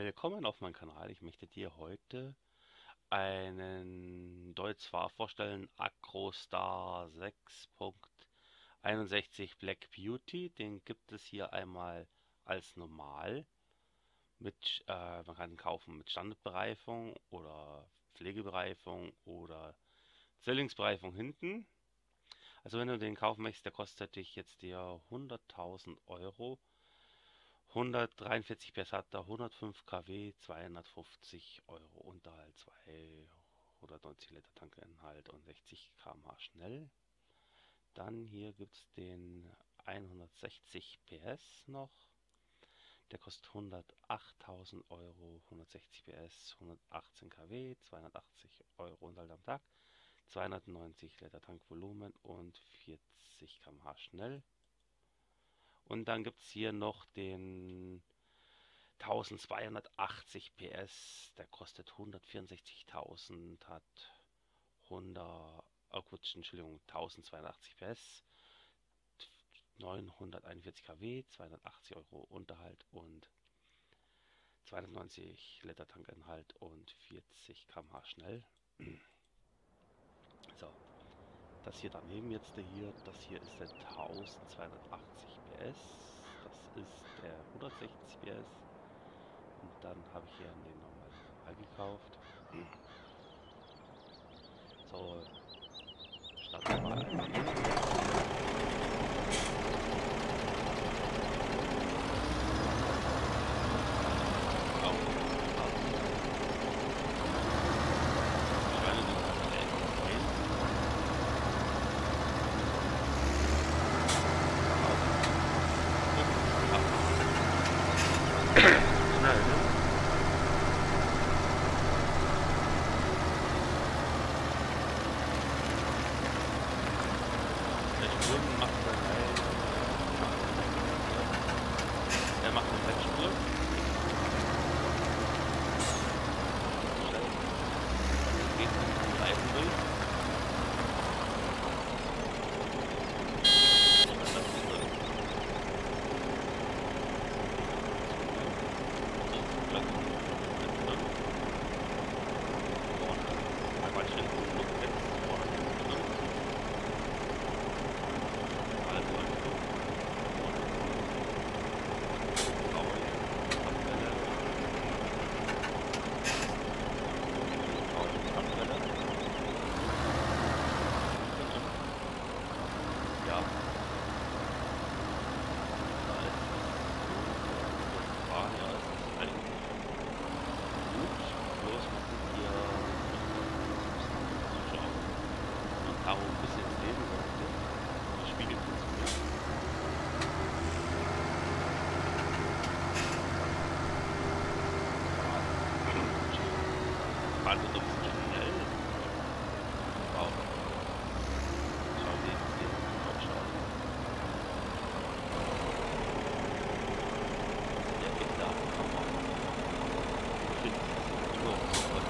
Willkommen auf meinem Kanal. Ich möchte dir heute einen Deutz-Fahr vorstellen, Acrostar 6.61 Black Beauty. Den gibt es hier einmal als normal. Man kann ihn kaufen mit Standardbereifung oder Pflegebereifung oder Zwillingsbereifung hinten. Also wenn du den kaufen möchtest, der kostet dich jetzt dir 100.000 Euro. 143 PS hat er, 105 kW, 250 Euro Unterhalt, 290 Liter Tankinhalt und 60 km/h schnell. Dann hier gibt es den 160 PS noch. Der kostet 108.000 Euro, 160 PS, 118 kW, 280 Euro Unterhalt am Tag, 290 Liter Tankvolumen und 40 km/h schnell. Und dann gibt es hier noch den 1280 PS, der kostet 164.000, hat 1282 PS, 941 kW, 280 Euro Unterhalt und 290 Liter Tankinhalt und 40 km/h schnell. So, das hier daneben jetzt das hier ist der 1280 PS, das ist der 160 PS. Und dann habe ich hier den normal gekauft. So, starten wir mal ein. Er macht eine Fettspur. Geht mit dem Reifen durch. Auch ein bisschen ins Leben sollte. Der Spiegel funktioniert. Fahren wird ein bisschen schnell. Wow. Schau dir jetzt den ausschaut. Der gibt da kaum auf. Ich finde es überhaupt super.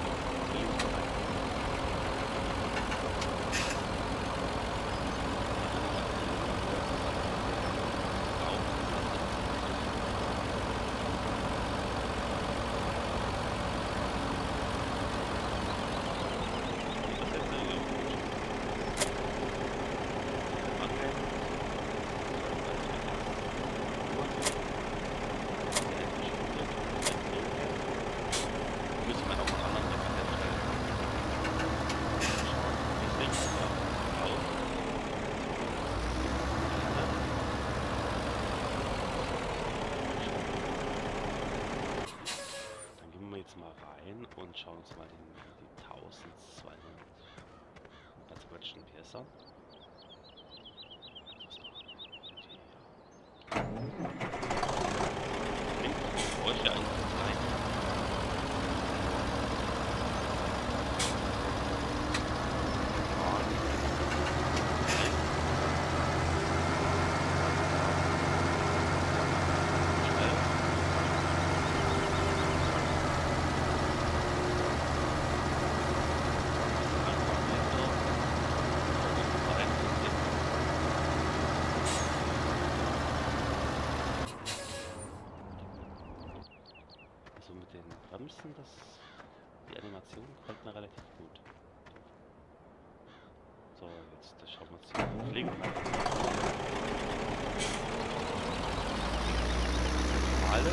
Mal rein und schauen uns mal die 1200 zerquetschten PS an. Klingt bräuchte eigentlich rein. Bremsen, die Animation gefällt mir relativ gut. So, jetzt schauen wir uns die Pflegung an. Alle.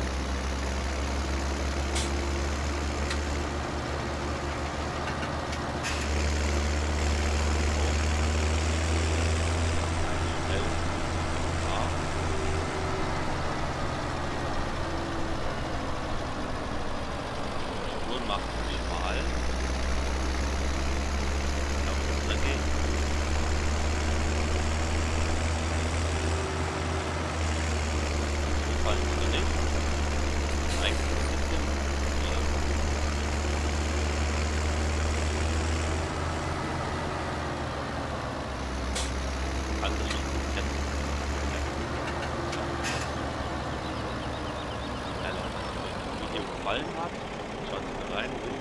Gefallen hat, schaut mal rein.